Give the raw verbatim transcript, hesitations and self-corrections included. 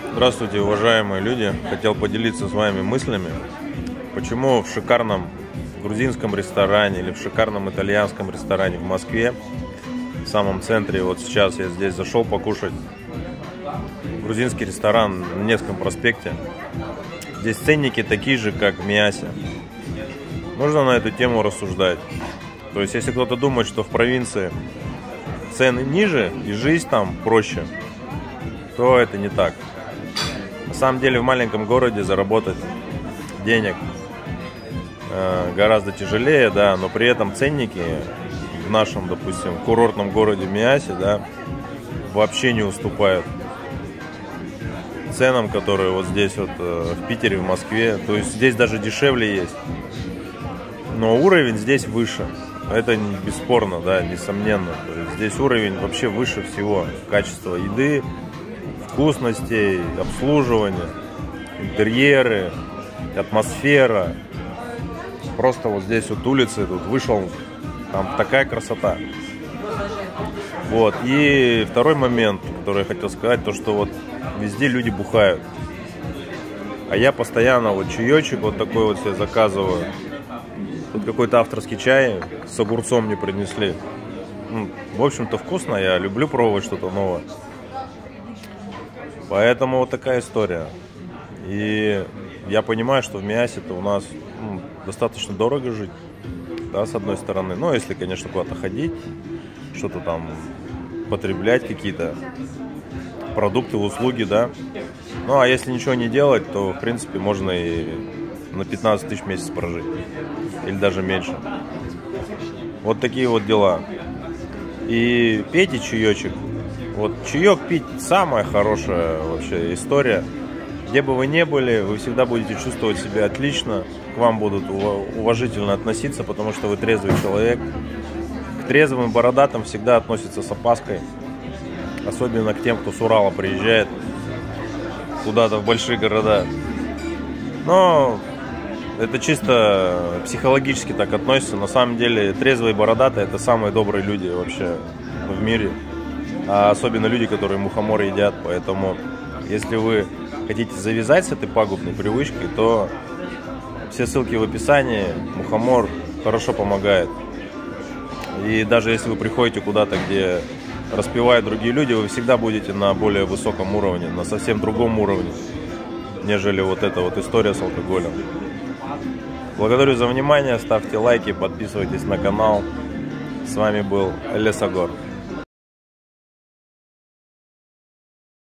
Здравствуйте, уважаемые люди! Хотел поделиться с вами мыслями, почему в шикарном грузинском ресторане или в шикарном итальянском ресторане в Москве, в самом центре, вот сейчас я здесь зашел покушать, грузинский ресторан на Невском проспекте, здесь ценники такие же, как в Миасе. Нужно на эту тему рассуждать. То есть, если кто-то думает, что в провинции цены ниже и жизнь там проще, то это не так. На самом деле в маленьком городе заработать денег э, гораздо тяжелее, да, но при этом ценники в нашем, допустим, курортном городе Миасе, да, вообще не уступают ценам, которые вот здесь вот э, в Питере, в Москве. То есть здесь даже дешевле есть, но уровень здесь выше. Это бесспорно, да, несомненно. То есть здесь уровень вообще выше всего. Качество еды, вкусностей, обслуживания, интерьеры, атмосфера. Просто вот здесь вот улицы, тут вышел, там такая красота. Вот. И второй момент, который я хотел сказать, то что вот везде люди бухают. А я постоянно вот чаечек вот такой вот себе заказываю. Тут какой-то авторский чай с огурцом мне принесли. Ну, в общем-то вкусно, я люблю пробовать что-то новое. Поэтому вот такая история. И я понимаю, что в Миасе-то у нас ну, достаточно дорого жить, да, с одной стороны. Ну, если, конечно, куда-то ходить, что-то там потреблять, какие-то продукты, услуги, да. Ну, а если ничего не делать, то, в принципе, можно и на пятнадцать тысяч в месяц прожить. Или даже меньше. Вот такие вот дела. И пейте чаечек. Вот чаек пить самая хорошая вообще история. Где бы вы ни были, вы всегда будете чувствовать себя отлично. К вам будут уважительно относиться, потому что вы трезвый человек. К трезвым и бородатым всегда относятся с опаской. Особенно к тем, кто с Урала приезжает куда-то в большие города. Но это чисто психологически так относится. На самом деле трезвые и бородатые — это самые добрые люди вообще в мире. А особенно люди, которые мухоморы едят. Поэтому, если вы хотите завязать с этой пагубной привычкой, то все ссылки в описании. Мухомор хорошо помогает. И даже если вы приходите куда-то, где распивают другие люди, вы всегда будете на более высоком уровне, на совсем другом уровне, нежели вот эта вот история с алкоголем. Благодарю за внимание, ставьте лайки, подписывайтесь на канал. С вами был Лесогор.